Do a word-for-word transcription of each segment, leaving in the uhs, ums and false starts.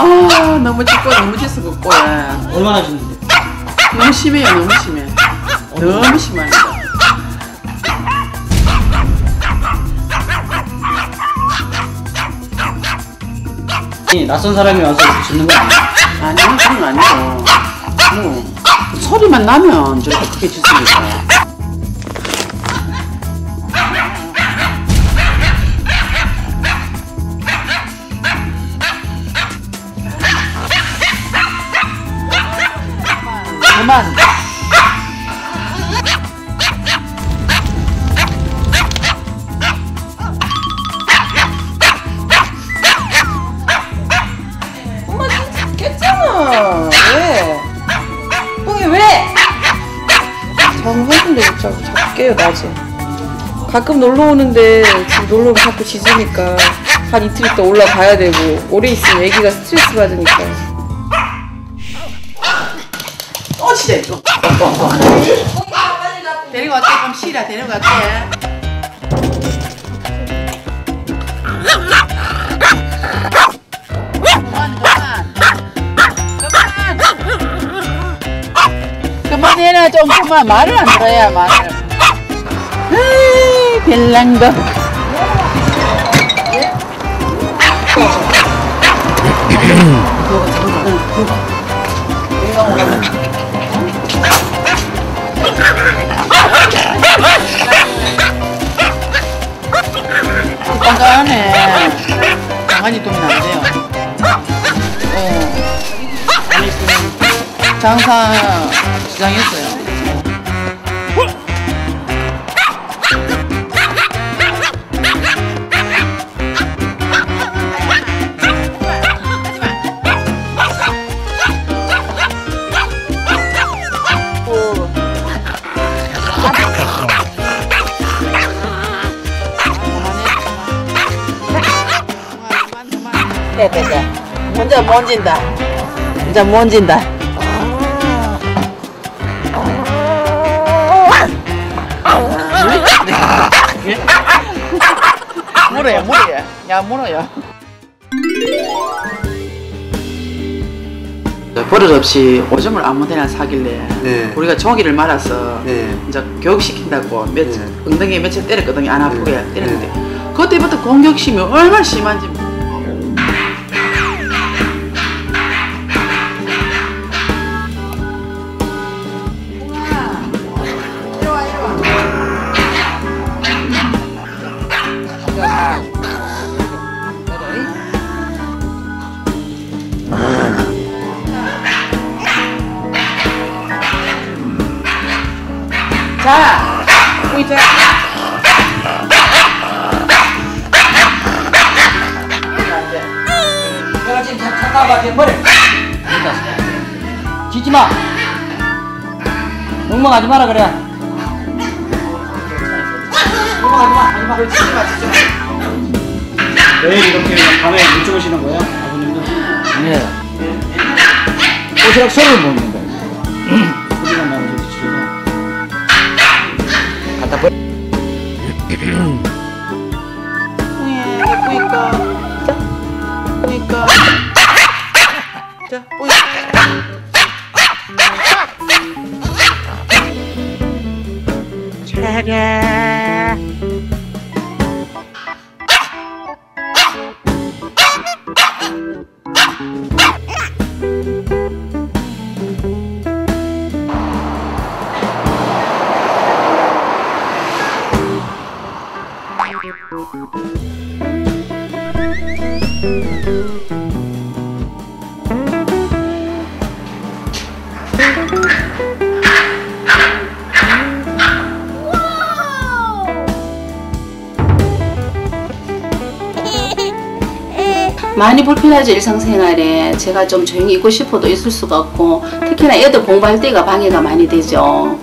아 너무 찢고 너무 찢어갖고 얼마나 찢는데? 너무 심해요. 너무 심해. 너무 심합니다. 낯선 사람이 와서 짖는 거 아니야? 아니요 그런 거 아니에요. 뭐 소리만 나면 저렇게 크게 짖습니다. 그만. 엄마 진짜 깼잖아. 왜? 뿡이 왜? 자꾸 하는데 자꾸 자꾸 깨요 낮에. 가끔 놀러 오는데 지금 놀러 오면 자꾸 짖으니까 한 이틀 있다 올라가야 되고 오래 있으면 애기가 스트레스 받으니까. 또 치대 또. 데리고 갈게. 그럼 쉬라. 데리고 갈게. 그만 그만 그만 그만해라. 좀 그만. 말을 안 들어야 말을. 에이 별난거. 깐깐하네. 장관이 돈이 안 돼요. 어. 장사 시장했어요. 됐다. 혼자 먼진다. 혼자 먼진다. 물어요, 물어요. 야, 물어요. 버릇 없이 오줌을 아무데나 사길래 네. 우리가 종이를 말아서 네. 이제 교육시킨다고 며칠 네. 엉덩이에 며칠 때렸거든요. 안 아프게 네. 때렸는데 그때부터 공격심이 얼마나 심한지. 자, 보이자. 내가 지금 잠깐만 머리. 짖지 마. 멍멍하지 마라 그래. 멍멍하지 마. 하지 마. 짖지 마, 짖지 마. 왜 이렇게 밤에 못 주무시는 거야, 아버님도? 네. 도시락 소리를 먹는 거야. 소리가 나면 저기 집에서 갖다 버려. 뿌이까. 자, 뿌이까. 자, 뿌이까. 차례. 많이 불편하죠. 일상생활에 제가 좀 조용히 있고 싶어도 있을 수가 없고 특히나 애들 공부할 때가 방해가 많이 되죠.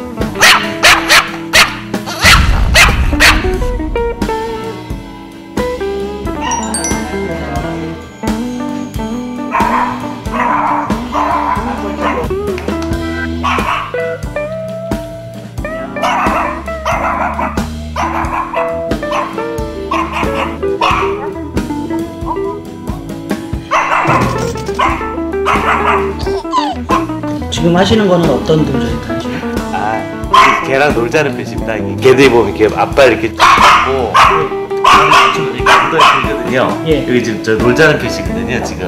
지금 하시는 거는 어떤 동작일까요? 아, 그 개랑 놀자는 표시입니다. 이게 개들이 보면 이렇게 앞발 이렇게 딱 잡고 좀 이렇게 묻어있거든요. 예. 여기 지금 저 놀자는 표시거든요, 지금.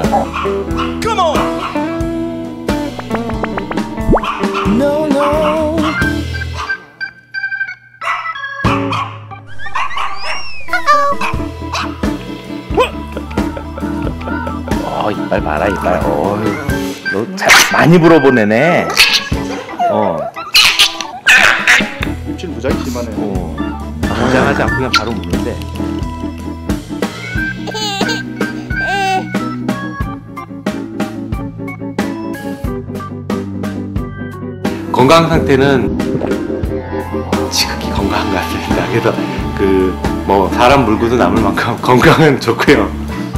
어, 이빨 봐라, 이빨. 어, 너 잘 많이 물어보네네. 어. 입질 무지하게 심하네. 어. 긴장하지 않고 그냥 바로 무는데. 건강 상태는 지극히 건강한 것 같습니다. 그래서 그 뭐 사람 물고도 남을 만큼 건강은 좋고요.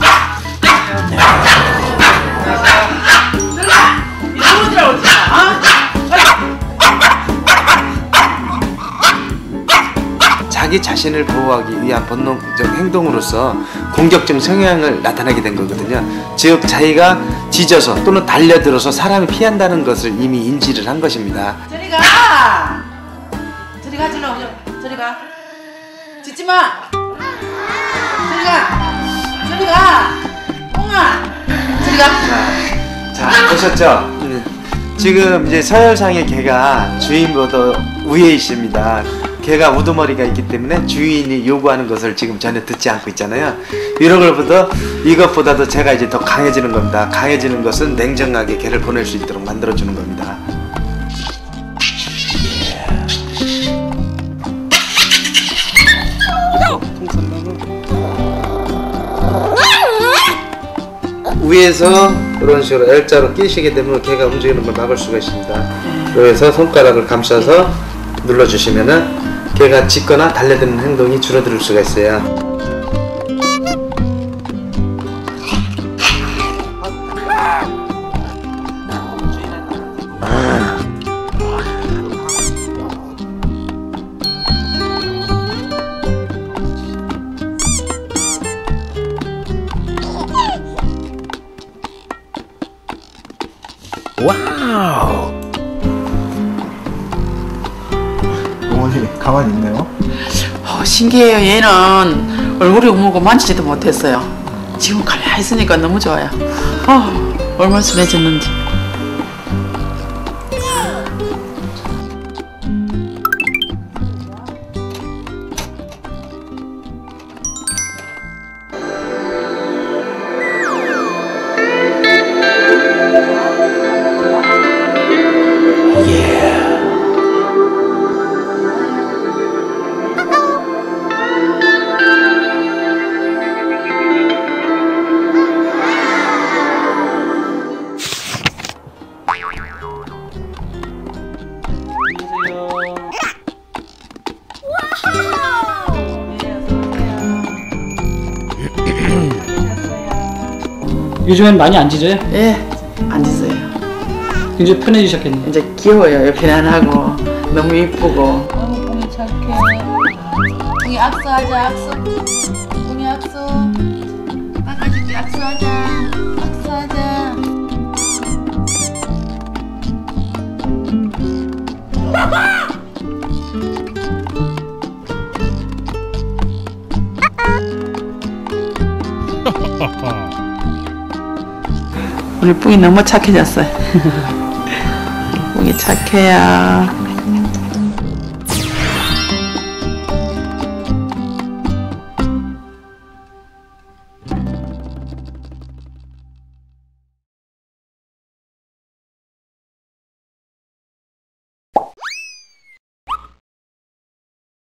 자기 자신을 보호하기 위한 본능적 행동으로서 공격적 성향을 나타내게 된 거거든요. 즉 자기가 짖어서 또는 달려들어서 사람이 피한다는 것을 이미 인지를 한 것입니다. 저리 가! 저리 가, 저리 가, 저리 가. 짖지 마! 저리 가! 저리 가! 뽕아! 저리 가! 자, 자 보셨죠? 음. 지금 이제 서열상의 개가 주인보다 위에 있습니다. 개가 우두머리가 있기 때문에 주인이 요구하는 것을 지금 전혀 듣지 않고 있잖아요. 이런 걸보다 이것보다도 제가 이제 더 강해지는 겁니다. 강해지는 것은 냉정하게 개를 보낼 수 있도록 만들어주는 겁니다. 위에서 이런 식으로 L자로 끼시게 되면 개가 움직이는 걸 막을 수가 있습니다. 그래서 손가락을 감싸서 눌러주시면은 개가 짖거나 달려드는 행동이 줄어들 수가 있어요. 와우. 어머니 가만히 있네요. 어, 신기해요. 얘는 얼굴이 우물고 만지지도 못했어요. 지금 가만히 있으니까 너무 좋아요. 어, 얼마나 순해졌는지. 요즘엔 많이 안 짖어요? 예, 안 짖어요. 굉장히 편해지셨겠네요. 이제 귀여워요. 편안하고 너무 이쁘고. 아이고 뿡이 착해. 뿡이 악수하자 악수. 뿡이 악수. 깎아줄게 악수하자. 악수하자. 우리 뿡이 너무 착해졌어요. 뿡이 착해요.